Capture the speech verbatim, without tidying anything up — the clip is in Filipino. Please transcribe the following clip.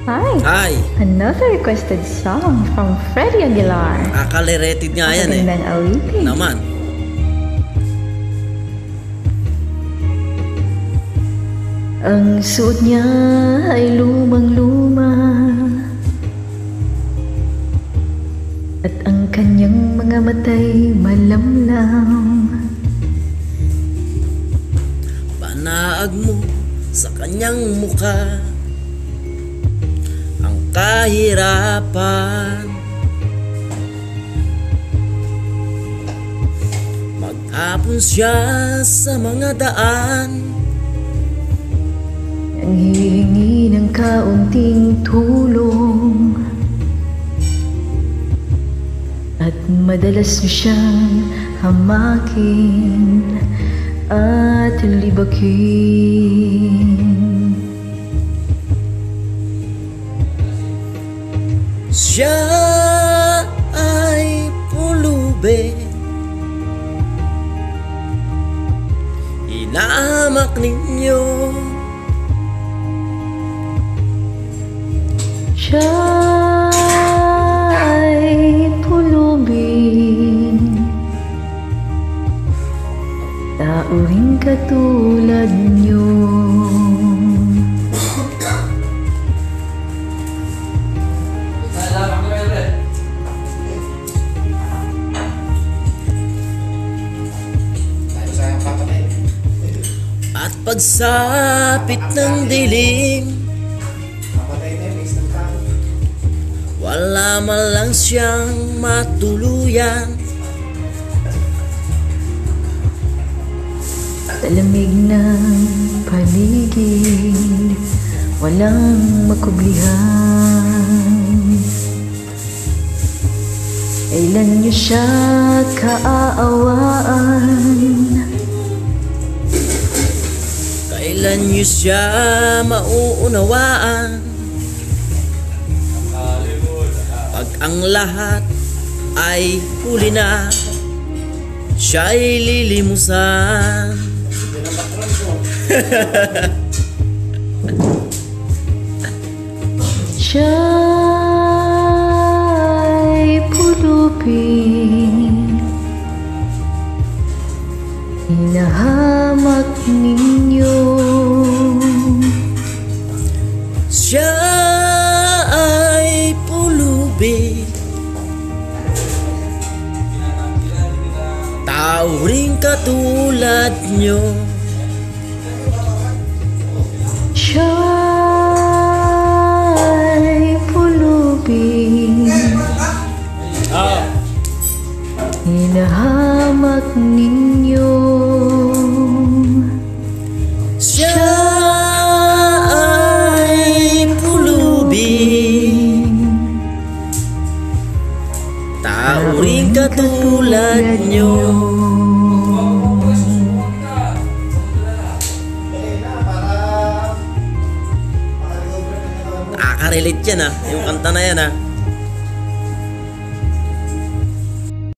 Hi! Hi! Another requested song from Freddie Aguilar. Akalireted nga yan eh. Magandang awitin. Naman. Ang suot niya ay lumang-luma at ang kanyang mga matay malamlam. Panaag mo sa kanyang mukha ang kahirapan. Maghapon siya sa mga daan, ang hihingi ng kaunting tulong, at madalas niyo siyang hamakin at libakin. Siya ay pulubi, inahamak ninyo. Siya ay pulubin, tao ring katulad niyo. At pagsapit ng dilim, wala man lang siyang matuluyan. Sa lamig ng paligid, walang makublihan. Kailan niyo siya kaaawaan? Kailan niyo siya mauunawaan? Pag ang lahat ay huli na, siya'y lilimusan. Siya'y pulupin, hinahamak ninyo. Siya ay pulubi, tao ring katulad nyo. Siya ay pulubin, hinahamak ninyo. Siya ay pulubi, tao ring katulad nyo. Nakaka-relate yan ah, yung kanta na yan ah.